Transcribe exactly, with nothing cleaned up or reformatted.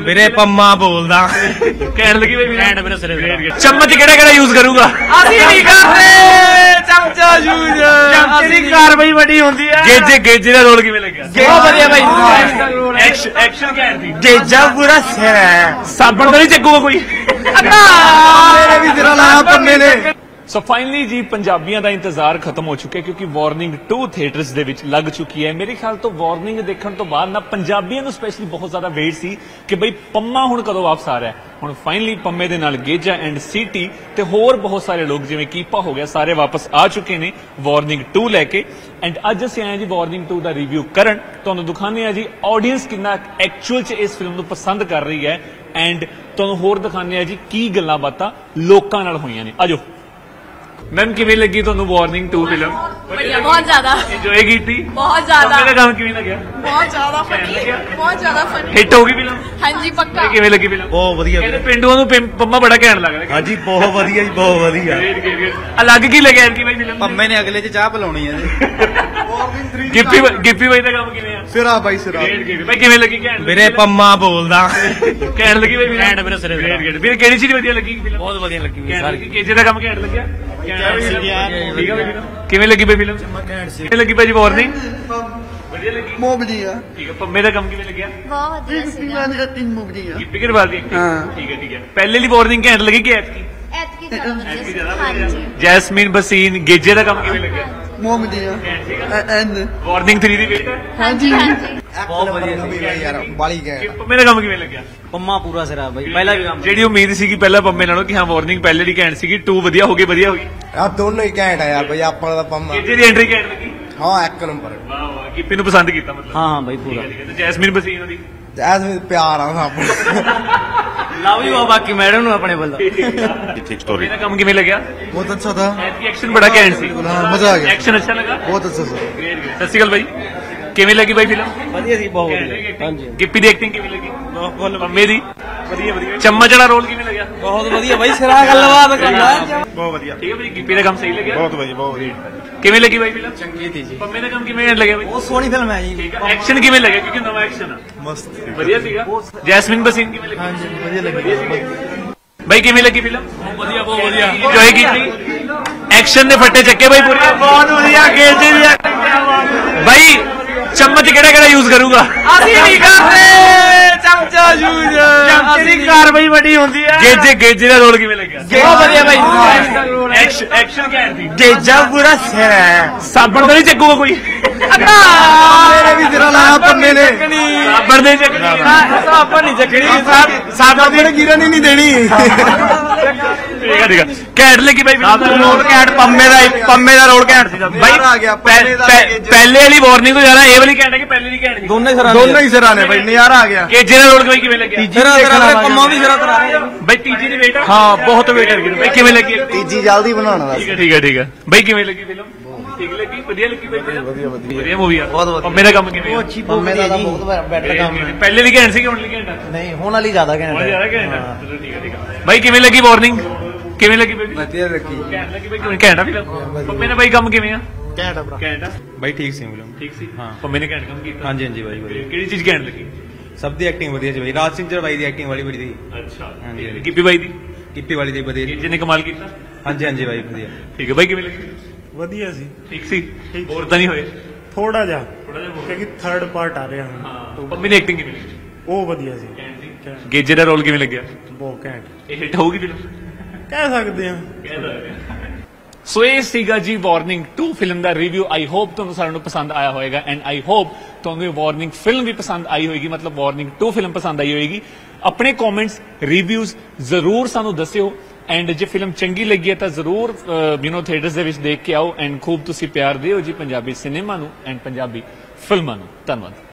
ਵੀਰੇ ਪੰਮਾ ਬੋਲਦਾ ਕਹਿਣ ਲੱਗੀ ਬਈ ਐਂਡ ਮੇਰੇ ਸਿਰੇ ਚਮਚ ਕਿਹੜਾ ਕਿਹੜਾ ਯੂਜ਼ ਕਰੂਗਾ ਅਸੀਂ ਨਹੀਂ ਕਰਦੇ ਚਮਚਾ ਯੂਜ਼ ਅਸੀਂ ਕਾਰਵਾਈ ਵੱਡੀ ਹੁੰਦੀ ਹੈ ਗੇਜੇ ਗੇਜੇ ਦਾ ਰੋਲ ਕਿਵੇਂ ਲੱਗਿਆ ਬਹੁਤ ਵਧੀਆ ਬਾਈ ਐਕਸ਼ਨ ਐਕਸ਼ਨ ਕਹਿਣ ਦੀ ਗੇਜਾ ਪੂਰਾ ਸਿਰ ਹੈ ਸਾਬਣ ਤਾਂ ਨਹੀਂ ਚੱਕੂਗਾ ਕੋਈ ਮੇਰੇ ਵੀ ਸਿਰਾ ਲਾਇਆ ਪੰਮੇ ਨੇ ਸੋ ਫਾਈਨਲੀ ਜੀ ਪੰਜਾਬੀਆਂ ਦਾ ਇੰਤਜ਼ਾਰ ਖਤਮ ਹੋ ਚੁੱਕਿਆ ਕਿਉਂਕਿ ਵਾਰਨਿੰਗ ਟੂ ਥੀਏਟਰਸ ਦੇ ਵਿੱਚ ਲੱਗ ਚੁੱਕੀ ਹੈ। ਮੇਰੇ ਖਿਆਲ ਤੋਂ ਵਾਰਨਿੰਗ ਦੇਖਣ ਤੋਂ ਬਾਅਦ ਨਾ ਪੰਜਾਬੀਆਂ ਨੂੰ ਸਪੈਸ਼ਲੀ ਬਹੁਤ ਜ਼ਿਆਦਾ ਵੇਟ ਸੀ ਕਿ ਬਈ ਪੰਮਾ ਹੁਣ ਕਦੋਂ ਵਾਪਸ ਆ ਰਿਹਾ ਹੈ। ਹੁਣ ਫਾਈਨਲੀ ਪੰਮੇ ਦੇ ਨਾਲ ਗੇਜਾ ਐਂਡ ਸੀਟੀ ਤੇ ਹੋਰ ਬਹੁਤ ਸਾਰੇ ਲੋਕ ਜਿਵੇਂ ਕੀਪਾ ਹੋ ਗਿਆ ਸਾਰੇ ਵਾਪਸ ਆ ਚੁੱਕੇ ਨੇ ਵਾਰਨਿੰਗ ਟੂ ਲੈ ਕੇ। ਐਂਡ ਅੱਜ ਅਸੀਂ ਆਏ ਜੀ ਵਾਰਨਿੰਗ ਟੂ ਦਾ ਰਿਵਿਊ ਕਰਨ, ਤੁਹਾਨੂੰ ਦਿਖਾਉਂਦੇ ਆ ਜੀ ਆਡੀਅנס ਕਿੰਨਾ ਐਕਚੁਅਲ ਚ ਇਸ ਫਿਲਮ ਨੂੰ ਪਸੰਦ ਕਰ ਰਹੀ ਹੈ ਐਂਡ ਤੁਹਾਨੂੰ ਹੋਰ ਦਿਖਾਉਂਦੇ ਆ ਜੀ ਕੀ ਗੱਲਾਂ ਬਾਤਾਂ ਲੋਕਾਂ ਨਾਲ ਹੋਈਆਂ ਨੇ। ਆਜੋ मैम किवें लगी तुहानू वार्निंग टू फिल्म? बढ़िया, बहुत ज्यादा एंजॉय की थी बहुत ज्यादा मेरा काम किवें लग्या? बहुत ज्यादा फनी बहुत ज्यादा फनी हिट होगी फिल्म? हाँ जी पक्का। किवें लगी फिल्म? बहुत वधिया कहते पिंडूआं नू पंमा बड़ा कहण लग रहा हां जी बहुत वधिया जी बहुत वधिया अलग की लग्या कि भाई फिल्म पंमे ने अगले च चाह पिलाउणी है जी गिप्पी गिप्पी भाई दा काम किवें है? सिरा भाई सिरा भाई किवें लगी कहण ਵੀਰੇ ਪੰਮਾ ਬੋਲਦਾ कहण लगी भाई ਐਂਡ ਮੇਰੇ ਸਿਰੇ ਵੀਰੇ ਕਿਹੜੀ ਚੀਜ਼ ਵਧੀਆ ਲੱਗੀ ਫਿਲਮ? ਬਹੁਤ ਵਧੀਆ ਲੱਗੀ ਸਾਰੀ ਕੇਜੇ ਦਾ ਕੰਮ ਕਹਿਣ ਲੱਗਿਆ ਠੀਕ ਹੈ ਕਿਵੇਂ ਲੱਗੀ ਬਈ ਫਿਲਮ? ਕਿਵੇਂ ਲੱਗੀ ਭਾਜੀ ਵਾਰਨਿੰਗ? ਵਧੀਆ ਲੱਗੀ ਬਹੁਤ ਵਧੀਆ ਠੀਕ ਹੈ ਪੰਮੇ ਦਾ ਕੰਮ ਕਿਵੇਂ ਲੱਗਿਆ? बहुत बढ़िया सीगा ਦੀ ਐਕਟਿੰਗ ਬਹੁਤ ਵਧੀਆ ਗਿੱਪੀ ਗਰੇਵਾਲ ਦੀ acting? ਠੀਕ ਹੈ ਠੀਕ ਹੈ ਪਹਿਲੇ ਦੀ ਵਾਰਨਿੰਗ ਘੈਂਟ ਲੱਗੀ ਕਿ ਐਤਕੀ? ऐत की ज्यादा हाँ जी ਜੈਸਮੀਨ ਬਸੀਨ ਗੇਜੇ ਦਾ ਕੰਮ ਕਿਵੇਂ ਲੱਗਿਆ? ਬਹੁਤ ਵਧੀਆ ਐਂਡ ਵਾਰਨਿੰਗ ਥ੍ਰੀ ਦੀ ਵੇਟ ਹੈ हाँ जी हाँ जी ਬਹੁਤ ਵਧੀਆ ਯਾਰ ਬਾਲੀ ਗਏ ਪੰਮੇ ਦਾ ਕੰਮ ਕਿਵੇਂ ਲੱਗਿਆ? ਪੰਮਾ ਪੂਰਾ ਸਿਰਾ ਬਾਈ ਪਹਿਲਾ ਵੀ ਕੰਮ ਜਿਹੜੀ ਉਮੀਦ ਸੀਗੀ ਪਹਿਲਾਂ ਪੰਮੇ ਨਾਲੋਂ ਕਿ ਹਾਂ ਵਾਰਨਿੰਗ ਪਹਿਲੇ ਦੀ ਘੈਂਟ ਸੀਗੀ ਟੂ ਵਧੀਆ ਹੋ ਗਈ ਵਧੀਆ ਹੋ ਗਈ ਆ ਦੋਨੋਂ ਹੀ ਘੈਂਟ ਆ ਯਾਰ ਬਈ ਆਪਾਂ ਦਾ ਪੰਮਾ ਗੇਜੇ ਦੀ ਐਂਟਰੀ ਘੈਂਟ ਲੱਗੀ ਹਾਂ ਇੱਕ ਨੰਬਰ ਵਾਹ ਵਾਹ ਗਿੱਪੀ ਨੂੰ ਪਸੰਦ ਕੀਤਾ ਮਤਲਬ ਹਾਂ ਹਾਂ ਬਾਈ ਪੂਰਾ ਠੀਕ ਹੈ ਤੇ ਜੈਸਮੀਨ ਬਸੀਨ ਉਹਦੀ ਐਸ ਪਿਆਰ ਆ ਸਭ ਲਵ ਯੂ ਆ ਬਾਕੀ ਮੈਡਮ ਨੂੰ ਆਪਣੇ ਵੱਲੋਂ ਠੀਕ ਸਟੋਰੀ ਇਹਦਾ ਕੰਮ ਕਿਵੇਂ ਲੱਗਿਆ? ਬਹੁਤ ਅੱਛਾ था ਐਤਕੀ ਐਕਸ਼ਨ ਬੜਾ ਘੈਂਟ ਸੀ मजा आ गया ਐਕਸ਼ਨ ਅੱਛਾ ਲੱਗਾ बहुत अच्छा था ਸਤਿ ਸ਼੍ਰੀ ਅਕਾਲ ਬਾਈ ਕਿਵੇਂ ਲੱਗੀ ਬਾਈ ਫਿਲਮ? ਵਧੀਆ ਸੀ ਬਹੁਤ ਵਧੀਆ ਹਾਂਜੀ ਗਿੱਪੀ ਦੀ ਐਕਟਿੰਗ ਕਿਵੇਂ ਲੱਗੀ? ਬਹੁਤ ਪੰਮੇ ਦੀ ਵਧੀਆ ਵਧੀਆ ਚਮਚ ਵਾਲਾ ਰੋਲ ਕਿਵੇਂ ਲੱਗਿਆ? ਬਹੁਤ ਵਧੀਆ ਬਾਈ ਸਿਰਾ ਗੱਲਬਾਤ ਕਰਦਾ बहुत बढ़िया ਠੀਕ ਹੈ ਬਾਈ ਗਿੱਪੀ ਦਾ ਕੰਮ ਸਹੀ ਲੱਗਿਆ? बहुत बढ़िया बहुत बढ़िया ਕਿਵੇਂ ਲੱਗੀ ਬਾਈ ਫਿਲਮ? ਚੰਗੀ ਸੀ ਜੀ ਪੰਮੇ ਦਾ ਕੰਮ ਕਿਵੇਂ ਲੱਗਿਆ ਬਾਈ? ਬਹੁਤ ਸੋਹਣੀ ਫਿਲਮ ਹੈ ਜੀ ਐਕਸ਼ਨ ਕਿਵੇਂ ਲੱਗਿਆ ਕਿਉਂਕਿ ਨਵਾਂ ਐਕਸ਼ਨ ਆ मस्त ਵਧੀਆ ਸੀਗਾ ਜੈਸਮੀਨ ਬਸੀਨ ਕਿਵੇਂ ਲੱਗੀ? ਹਾਂਜੀ ਵਧੀਆ ਲੱਗੀ ਬਾਈ ਕਿਵੇਂ ਲੱਗੀ ਫਿਲਮ? ਵਧੀਆ ਬਹੁਤ ਵਧੀਆ ਇੰਜੋਏ ਕੀਤੀ ਐਕਸ਼ਨ ਦੇ ਫੱਟੇ ਚੱਕੇ ਬਾਈ ਪੂਰੇ ਬਹੁਤ ਵਧੀਆ ਗੇਜੇ ਦੀ ਐਕਟਿੰਗ ਬਾਈ ਚਮਚ ਕਿਹੜਾ ਕਿਹੜਾ ਯੂਜ਼ ਕਰੂਗਾ? ਅਸੀਂ ਨਹੀਂ ਕਰਦੇ ਚਮਚਾ ਯੂਜ਼ ਅਸੀਂ ਕਾਰਵਾਈ ਵੱਡੀ ਹੁੰਦੀ ਹੈ ਗੇਜੇ ਗੇਜੇ ਦਾ ਰੋਲ ਕਿਵੇਂ ਲੱਗਿਆ? ਬਹੁਤ ਵਧੀਆ ਬਾਈ ਐਕਸ਼ਨ ਐਕਸ਼ਨ ਕਹਿਣ ਦੀ ਗੇਜਾ ਪੂਰਾ ਸਿਰ ਹੈ ਸਾਬਣ ਤਾਂ ਨਹੀਂ ਚੱਕੂਗਾ ਕੋਈ ਮੇਰੇ ਵੀ ਸਿਰਾ ਲਾਇਆ ਪੰਮੇ ਨੇ ਸਾਬਣ ਦੇ ਚੱਕਣੀ ਆਪਾਂ ਨਹੀਂ ਚੱਕਣੀ ਸਾਬਣ ਦੀ ਗਿਰਨ ਹੀ ਨਹੀਂ ਦੇਣੀ ਠੀਕ ਹੈ ਠੀਕ ਹੈ ਘੈਂਟ ਲੱਗੀ ਬਾਈ ਰੋਲ ਘੈਂਟ ਪੰਮੇ ਦਾ ਪੰਮੇ ਦਾ ਰੋਲ ਘੈਂਟ ਸੀ ਬਾਈ ਆ ਗਿਆ ਪੰਮੇ ਦਾ ਪਹਿਲੇ ਵਾਲੀ ਵਾਰਨਿੰਗ ਤੋਂ ਜ਼ਿਆਦਾ ਇਹ ਵਾਲੀ ਘੈਂਟ ਹੈ ਕਿ ਪਹਿਲੇ ਦੀ ਘੈਂਟ ਸੀ? ਦੋਨੇ ਸਿਰਾ ਦੋਨੋਂ ਹੀ ਸਿਰਾ ਨੇ ਬਾਈ ਨਜ਼ਾਰਾ ਆ ਗਿਆ ਗੇਜੇ ਦਾ ਰੋਲ ਬਾਈ ਕਿਵੇਂ ਲੱਗਿਆ? ਸਿਰਾ ਸਿਰਾ ਪੰਮਾ ਵੀ ਸਿਰਾ ਕਰਾ ਰਿਹਾ ਬਾਈ ਤੀਜੀ ਦੀ ਵੇਟ ਹਾਂ ਬਹੁਤ ਵੇਟ ਹੈ ਬਾਈ ਕਿਵੇਂ ਲੱਗੀ? ਤੀਜੀ ਜਲਦੀ ਬਣਾਉਣਾ ਦਾ ਠੀਕ ਹੈ ਠੀਕ ਹੈ ਠੀਕ ਹੈ ਬਾਈ ਕਿਵੇਂ ਲੱਗੀ ਫਿਲਮ? ਠੀਕ ਲੱਗੀ ਵਧੀਆ ਲੱਗੀ ਬਾਈ ਫਿਲਮ ਵਧੀਆ ਵਧੀਆ ਵਧੀਆ ਮੂਵੀ ਆ ਬਹੁਤ ਵਧੀਆ। ਪੰਮੇ ਦਾ ਕੰਮ ਕਿਵੇਂ? ਅੱਛੀ ਪੰਮੇ ਦਾ ਬਹੁਤ ਬੈਟਰ ਕੰਮ ਹੈ ਪਹਿਲੇ ਦੀ ਘੈਂਟ ਸੀ ਕਿ ਹੁਣ ਦੀ ਘੈਂਟ ਆ? ਨਹੀਂ ਹੁਣ ਵਾਲੀ ਜ਼ਿਆਦਾ ਹੁਣ ਘੈਂਟ ਜ਼ਿਆਦਾ ਘੈਂਟ ਆ ਚਲੋ ਠੀਕ ਹੈ ਠੀਕ ਹੈ ਬਾਈ ਕਿਵੇਂ ਲੱਗੀ ਵਾਰਨਿੰਗ? ਕਿਵੇਂ ਲੱਗੀ ਬੇਬੀ? ਵਧੀਆ ਲੱਗੀ ਘੈਂਟ ਲੱਗੀ ਬਾਈ ਕਿਵੇਂ ਘੈਂਟ ਆ ਫਿਲਮ? ਪੰਮੇ ਨੇ ਬਾਈ ਕੰਮ ਕਿਵੇਂ ਆ? ਘੈਂਟ ਆ ਭਰਾ ਘੈਂਟ ਆ ਬਾਈ ਠੀਕ ਸੀ ਫਿਲਮ ਠੀਕ ਸੀ ਹਾਂ ਪੰਮੇ ਨੇ ਘੈਂਟ ਕੰਮ ਕੀਤਾ ਹਾਂਜੀ ਹਾਂਜੀ ਬਾਈ ਵਧੀਆ ਕਿਹੜੀ ਚੀਜ਼ ਘੈਂਟ ਲੱਗੀ? ਸਭ ਦੀ ਐਕਟਿੰਗ ਵਧੀਆ ਸੀ ਬਾਈ ਰਾਜ ਸਿੰਘ ਚੜਵਾਈ ਦੀ ਐਕਟਿੰਗ ਵਾਲੀ ਬੜੀ ਸੀ ਅੱਛਾ ਹਾਂਜੀ, ਹਾਂਜੀ। ਗਿੱਪੀ ਬਾਈ ਦੀ ਕਿੱਪੀ ਵਾਲੀ ਦੀ ਵਧੀਆ ਸੀ। ਜਿਹਨੇ ਕਮਾਲ ਕੀਤਾ ਹਾਂਜੀ ਹਾਂਜੀ ਬਾਈ ਵਧੀਆ ਠੀਕ ਹੈ ਬਾਈ ਕਿਵੇਂ ਲੱਗੀ? ਵਧੀਆ ਸੀ ਠੀਕ ਸੀ ਹੋਰ ਤਾਂ ਨਹੀਂ ਹੋਏ ਥੋੜਾ ਜਿਹਾ ਥੋੜਾ ਜਿਹਾ ਹੋਰ। ਕਿਉਂਕਿ ਥਰਡ ਪਾਰਟ ਆ ਰਿਹਾ ਹੁਣ ਹਾਂ ਪੰਮੇ ਦੀ ਐਕਟਿੰਗ ਕਿਵੇਂ ਲੱਗੀ? ਉਹ ਵਧੀਆ ਸੀ ਗੇਜੇ ਦਾ ਰੋਲ ਕਿਵੇਂ ਲੱਗਿਆ? ਬਹੁਤ ਘੈਂਟ ਇਹ ਹਿੱਟ ਹੋਊਗੀ ਫਿਲਮ? ਕਹਿ ਸਕਦੇ ਆ ਸੋ ਇਹ ਸੀਗਾ ਜੀ ਵਾਰਨਿੰਗ ਟੂ ਫਿਲਮ ਦਾ ਰਿਵਿਊ ਆਈ ਹੋਪ ਤੁਹਾਨੂੰ ਸਾਰਿਆਂ ਨੂੰ ਪਸੰਦ ਆਇਆ ਹੋਵੇਗਾ ਐਂਡ ਆਈ ਹੋਪ ਤੁਹਾਨੂੰ ਇਹ ਵਾਰਨਿੰਗ ਫਿਲਮ ਵੀ ਪਸੰਦ ਆਈ ਹੋਏਗੀ ਮਤਲਬ ਵਾਰਨਿੰਗ ਟੂ ਫਿਲਮ ਪਸੰਦ ਆਈ ਹੋਏਗੀ ਆਪਣੇ ਕਮੈਂਟਸ ਰਿਵਿਊਜ਼ ਜ਼ਰੂਰ ਸਾਨੂੰ ਦੱਸਿਓ ਐਂਡ ਜੇ ਫਿਲਮ ਚੰਗੀ ਲੱਗੀ ਹੈ ਤਾਂ ਜ਼ਰੂਰ ਯੂ نو ਥੀਏਟਰਸ ਦੇ ਵਿੱਚ ਦੇਖ ਕੇ ਆਓ ਐਂਡ ਖੂਬ ਤੁਸੀਂ ਪਿਆਰ ਦਿਓ ਜੀ ਪੰਜਾਬੀ ਸਿਨੇਮਾ ਨੂੰ ਐਂਡ ਪੰਜਾਬੀ ਫਿਲਮਾਂ ਨੂੰ ਧੰਨਵਾਦ।